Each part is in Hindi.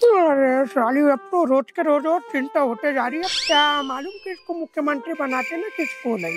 अरे साली, अब तो रोज के रोज और चिंता होते जा रही है। क्या मालूम किसको मुख्यमंत्री बनाते ना किसको नहीं।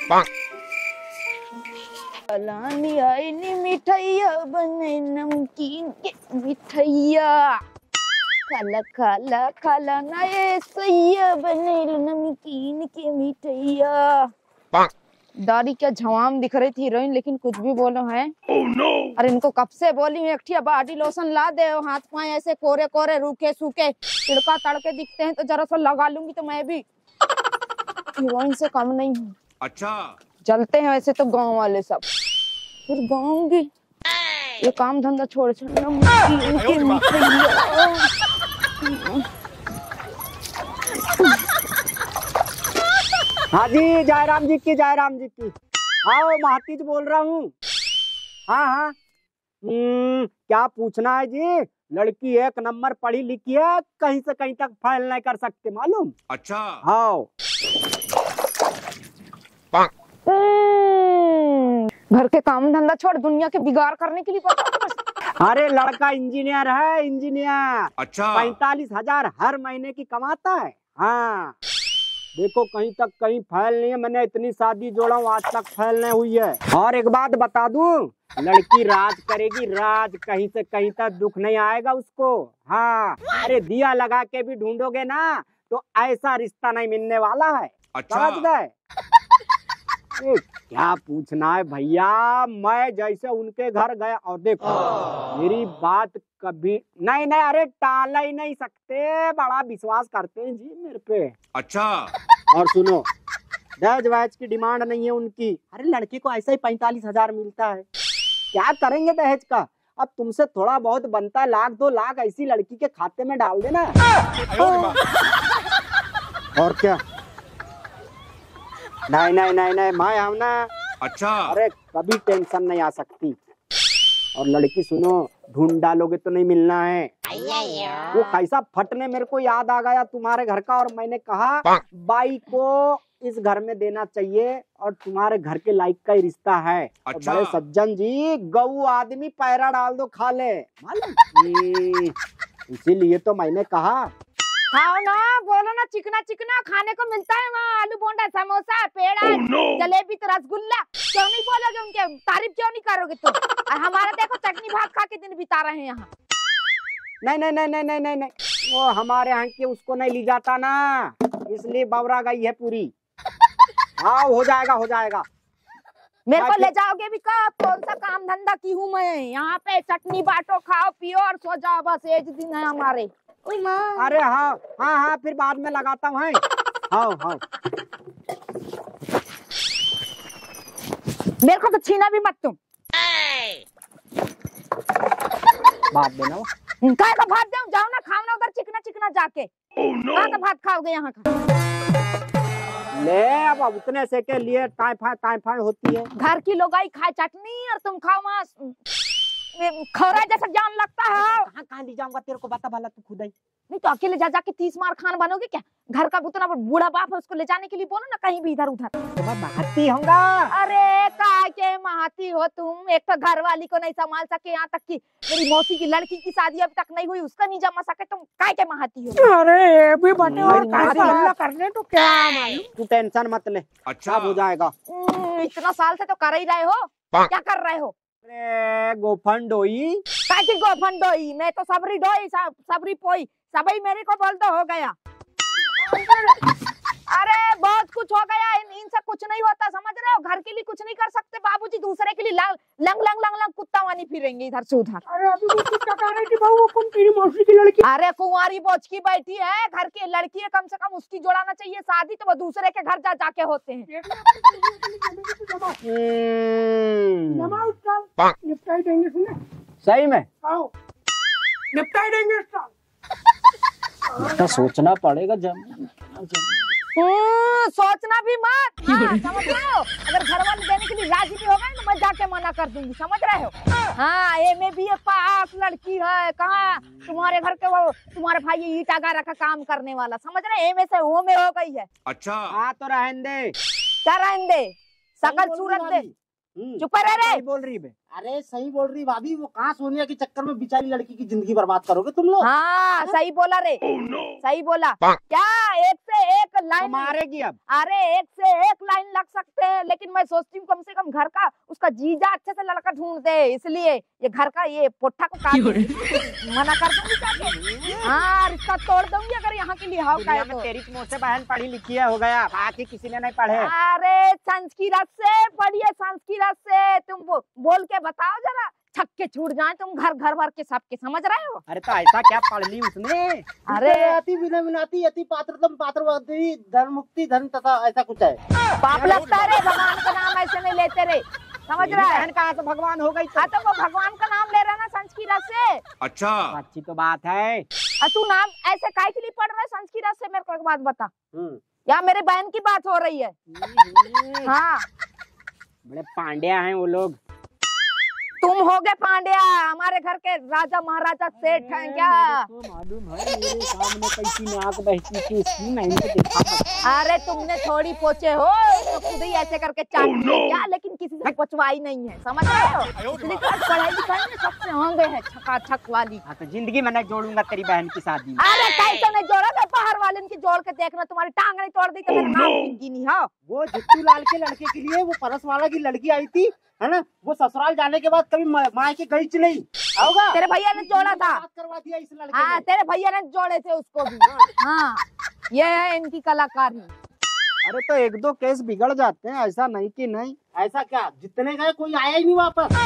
लानी आई नी मिठाइया बने नमकीन के मिठाइया, खाला खाला खाला ना ये सैया बने नमकीन के मिठाइया। दाढ़ी क्या झवाम दिख रही थी हीरोइन, लेकिन कुछ भी बोलो है। अरे इनको कब से बोली हूँ एक बॉडी लोशन ला दे, हाथ पाए ऐसे कोरे कोरे रूखे सूखे तिड़का तड़के दिखते हैं तो जरा सा लगा लूंगी तो मैं भी हीरोइन से कम नहीं हूँ। अच्छा जलते हैं वैसे तो गांव वाले सब, फिर गाऊंगी ये काम धंधा छोड़ हाँ जी, जयराम जी की, जयराम जी की। हाँ महातीज बोल रहा हूँ। हाँ हाँ, क्या पूछना है जी? लड़की एक नंबर पढ़ी लिखी है, कहीं से कहीं तक फेल नहीं कर सकते मालूम। अच्छा हाँ। घर के काम धंधा छोड़ दुनिया के बिगाड़ करने के लिए पता। अरे लड़का इंजीनियर है, इंजीनियर। अच्छा 45,000 हर महीने की कमाता है। हाँ देखो कहीं तक कहीं फेल नहीं है। मैंने इतनी शादी जोड़ा हूँ, आज तक फेल नहीं हुई है। और एक बात बता दूं, लड़की राज करेगी, राज, कहीं से कहीं तक दुख नहीं आएगा उसको। हाँ अरे दिया लगा के भी ढूंढोगे ना तो ऐसा रिश्ता नहीं मिलने वाला है। अच्छा समझ गए? क्या पूछना है भैया, मैं जैसे उनके घर गया और देखो मेरी बात कभी नहीं नहीं, अरे टाल ही नहीं सकते, बड़ा विश्वास करते हैं जी मेरे पे। अच्छा और सुनो, दहेज वहेज की डिमांड नहीं है उनकी। अरे लड़के को ऐसा ही 45,000 मिलता है, क्या करेंगे दहेज का? अब तुमसे थोड़ा बहुत बनता है, 1-2 लाख ऐसी लड़की के खाते में डाल देना। और क्या? नहीं नहीं नहीं नहीं, मैं हम ना। अच्छा अरे कभी टेंशन नहीं आ सकती। और लड़की सुनो, ढूंढ डालोगे तो नहीं मिलना है। वो कैसा फटने मेरे को याद आ गया तुम्हारे घर का, और मैंने कहा बाई को इस घर में देना चाहिए और तुम्हारे घर के लायक का ही रिश्ता है। अच्छा। बड़े सज्जन जी, गऊ आदमी पैरा डाल दो खा ले मालूम। इसीलिए तो मैंने कहा खाओ ना, बोलो ना, चिकना चिकना खाने को मिलता है वहाँ। आलू बोंडा, समोसा, पेड़ा, जलेबी, तो रसगुल्ला। क्यों नहीं बोलोगे? उनके तारीफ क्यों नहीं करोगे तुम? और हमारा देखो चटनी भात खा के दिन बिता रहे हैं यहाँ। नहीं नहीं नहीं नहीं नहीं नहीं नहीं, वो हमारे यहाँ के उसको नहीं ली जाता ना, इसलिए बवरा गई है पूरी। हाँ हो जाएगा हो जाएगा। मेरे को ले जाओगे भी कब? कौन सा काम धंधा की हूँ मैं? यहाँ पे चटनी बांटो, खाओ पियो और सो जाओ, बस एक दिन है हमारे। अरे हाँ हाँ हाँ, फिर बाद में लगाता हूँ। हाँ हाँ मेरे को तो छीना भी मत तुम। भात देना। कहाँ का भात जाऊँ? जाओ ना, खाओ ना उधर चिकना चिकना जाके। कहाँ का भात खाओगे यहाँ का? ले अब उतने से के लिए टाइफाइड होती है। घर की लोगाई खाए चटनी और तुम खाओ वहाँ खौरा जैसा जान लगता है। कहाँ कहाँ ले जाऊंगा तेरे को बता भला, तू खुद ही। नहीं तो अकेले जा जाके 30 मार खान बनोगे क्या? घर का उतना बूढ़ा बाप है, उसको ले जाने के लिए बोलो ना कहीं भी इधर उधर। तो मैं महाती होऊंगा। अरे काय के महाती हो तुम? एक तो घर वाली को नहीं संभाल सके, यहाँ तक कि मेरी मौसी की लड़की की शादी अभी तक नहीं हुई, उसका नहीं जमा सके, तुम काय के महाती हो? अरे भी बटे और हल्ला करने तो क्या मालूम। तू टेंशन मत ले, अच्छा हो जाएगा। इतना साल से तो कर ही रहे हो, क्या कर रहे हो? अरे गोफंडोई। काकी गोफंडोई? मैं तो सबरी डोई, सबरी पोई, सबई मेरे को बोल दो हो गया। अरे बहुत कुछ हो गया, इनसे कुछ नहीं होता, समझ रहे हो? घर के लिए कुछ नहीं कर सकते बाबूजी, दूसरे के लिए लंग लंग लंग लंग कुत्ता वानी फिरेंगे इधर से उधर। अरे अभी वो कुत्ता कह रही थी बहू, कौन तेरी मौसी की लड़की? अरे कुंवारी बोच की बैठी है, घर की लड़की है, कम से कम उसकी जोड़ाना चाहिए शादी, तो वो दूसरे के घर जा जाके होते हैं। निपटाई देंगे, सुने? सही में आओ निपटाई देंगे। इसका सोचना पड़ेगा सोचना भी मत। हाँ, समझ रहे हो? अगर घर वाले देने के लिए राजी भी हो गए तो मैं जाके मना कर दूंगी, समझ रहे हो? हाँ एमए बीए पास लड़की है, कहाँ तुम्हारे घर के वो तुम्हारे भाई ईटा गारा का काम करने वाला, समझ रहे? एमए से ओ में हो गई है। अच्छा हाँ तो रहने दे। क्या रहने दे? सकल सूरत दे। चुप रह रे। बोल रही है अरे सही बोल रही भाभी, वो कहाँ सोनिया के चक्कर में बेचारी लड़की की जिंदगी बर्बाद करोगे तुम लोग। हाँ सही बोला रे, सही बोला। क्या एक से एक लाइन मारेगी अब। अरे एक से एक लाइन लग सकते हैं, लेकिन मैं सोचती हूँ कम से कम घर का उसका जीजा अच्छे से लड़का ढूंढ दे, इसलिए ये घर का ये पोट्ठा को काट मना कर दूंगी जाके। हाँ रिश्ता तोड़ दूंगी अगर यहाँ की लिहाव का है तो। तेरी मुझसे बहन पढ़ी लिखी है, हो गया, बाकी किसी ने नहीं पढ़े। अरे संस्कृत से पढ़िए, संस्कृत से। तुम बोल के बताओ जरा, छक्के छूट जाए तुम घर घर भर के सबके, समझ रहे हो। अरे तो ऐसा क्या पढ़ ली उसने? अरे अति विनय विनाती अति पात्रतम पात्रवती धर्म मुक्ति धर्म तथा ऐसा कुछ है। पाप लगता है रे, भगवान का नाम ऐसे नहीं लेते रे, समझ रहा है। बहन कहाँ से भगवान हो गई? हाँ तो वो भगवान का नाम ले रहा ना संस्कृत से। अच्छा अच्छी तो बात है। तू नाम ऐसे काहे के लिए पढ़ रहा है संस्कृत से, मेरे को एक बात बता। यहाँ मेरे बहन की बात हो रही है। हाँ बड़े पांड्या हैं वो लोग। तुम हो गए पांड्या, हमारे घर के राजा महाराजा सेठ हैं क्या? मालूम है, मेरे सामने कैसी नाक बहती थी इसकी, मैंने देखा। अरे तुमने थोड़ी पोचे हो, तो खुद ही ऐसे करके चाट क्या, लेकिन किसी से पचवाई नहीं है, समझ रहे हो। इसलिए पढ़ाई लिखाई में सबसे आगे है छकाछक वाली। हाँ तो जिंदगी में नहीं जोड़ूंगा तेरी बहन की शादी। अरे कैसे नहीं जोड़ा, मैं बाहर वाले की जोड़ के देखना, तुम्हारी टांग नहीं तोड़ दी तो मेरा नाम जिंदगी नहीं हो। वो जित्तू लाल के लड़के के लिए वो परस वाला की लड़की आई थी, है ना, वो ससुराल जाने के बाद कभी माँ के गई नहीं होगा। तेरे भैया ने जोड़ा था, बात करवा दिया इस लड़के हाँ ने। तेरे भैया ने जोड़े थे उसको भी। हाँ ये है इनकी कलाकारी। अरे तो एक दो केस बिगड़ जाते हैं, ऐसा नहीं कि नहीं। ऐसा क्या, जितने गए कोई आया ही नहीं वापस।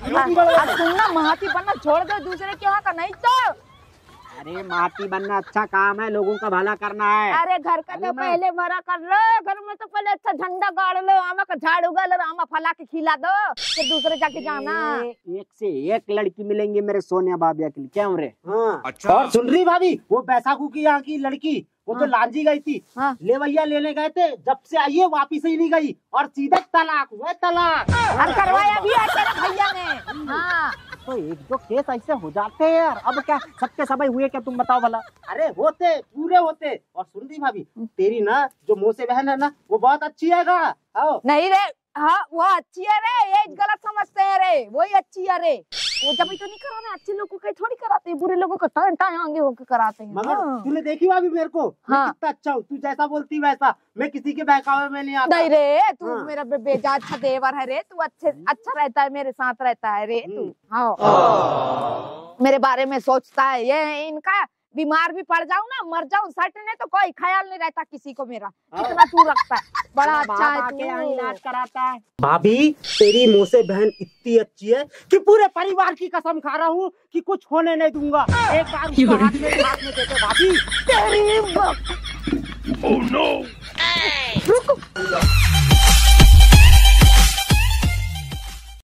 सुनना, महाती बनना छोड़ दो, दूसरे के यहाँ का नहीं तो। अरे माटी बनना अच्छा काम है, लोगों का भला करना है। अरे घर का तो पहले भरा कर लो, घर में तो पहले अच्छा झंडा गाड़ लो, आमा का झाड़ उगा लो, आमा फला के खिला दो, फिर दूसरे जाके जाना। एक से एक लड़की मिलेंगी मेरे सोनिया बाबिया के लिए, क्या रे? हाँ अच्छा। और सुन रही भाभी, वो बैसाखू की यहाँ की लड़की, वो तो लांजी गई थी। हाँ। ले भैया लेने गए थे, जब से आई है वापिस ही नहीं गई, और सीधे तलाक हुआ, तलाक। और करवाया भी है तेरे भैया ने। हाँ तो एक दो केस ऐसे हो जाते हैं यार, अब क्या सबके सबई हुए क्या, तुम बताओ भला। अरे होते, पूरे होते। और सुन रही भाभी, तेरी ना जो मोसे बहन है ना, वो बहुत अच्छी है गा। आओ। नहीं रे, हाँ वो अच्छी है रे, ये गलत समझते हैं रे, वही अच्छी है रे। वो जब तो नहीं कराना, अच्छे लोगों को थोड़ी कराते हैं, बुरे लोगों को टाइम आगे होकर कराते हैं। मगर हाँ। तूने देखी भाभी मेरे को, मैं हाँ। कितना अच्छा हूँ, तू जैसा बोलती वैसा, मैं किसी के बहकावे में नहीं आता। नहीं रे, तू हाँ। मेरा बेजा अच्छा देवर है रे, तू अच्छा रहता है, मेरे साथ रहता है रे तू। हाँ मेरे बारे में सोचता है। ये इनका बीमार भी पड़ जाऊं ना, मर जाऊं सटने, तो कोई ख्याल नहीं रहता किसी को मेरा, इतना तू रखता है, बड़ा अच्छा है तू। इलाज कराता है। भाभी तेरी मोसे बहन इतनी अच्छी है कि पूरे परिवार की कसम खा रहा हूँ कि कुछ होने नहीं दूंगा। एक बार उसको हाथ में देते भाभी। तेरी